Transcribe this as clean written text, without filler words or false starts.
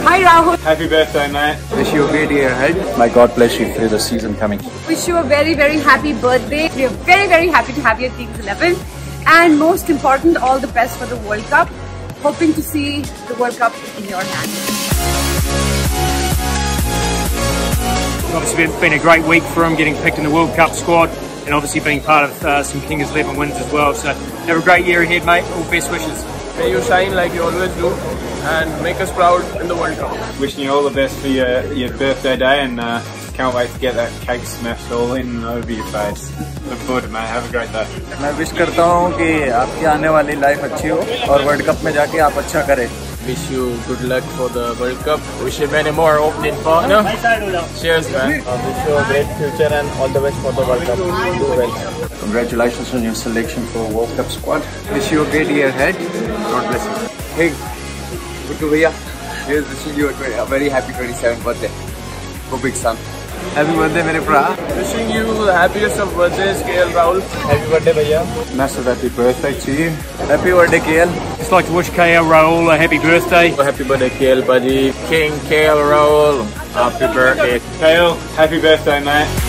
Hi Rahul. Happy birthday, mate. Wish you a great year ahead. May God bless you through the season coming. Wish you a very, very happy birthday. We are very, very happy to have you at Kings 11. And most important, all the best for the World Cup. Hoping to see the World Cup in your hands. Obviously it's been a great week for him, getting picked in the World Cup squad and obviously being part of some Kings 11 wins as well. So have a great year ahead, mate. All best wishes. May you shine like you always do and make us proud in the World Cup. Wishing you all the best for your birthday day, and can't wait to get that cake smashed all in and over your face. Look forward to it, mate. Have a great day. मैं wish करता हूँ कि आपकी आने वाली life अच्छी हो और वर्ल्ड कप में जाके आप अच्छा करें. Wish you good luck for the World Cup. Wish you many more opening partner. Cheers, man. Wish you a great future and all the best for the World Cup. Do well. Congratulations on your selection for World Cup squad. Wish you a great year ahead. God bless you. Hey, Guttu Bhaiya. Here's wishing you a very happy 27th birthday. Go big son. Happy birthday मेरे भरा. Wishing you the happiest of birthdays, KL Rahul. Happy birthday भैया. Massive happy birthday to you. Happy birthday KL. Just like to wish KL Rahul a happy birthday. Happy birthday, KL buddy. King KL Rahul. Happy birthday. Kale, happy birthday, mate.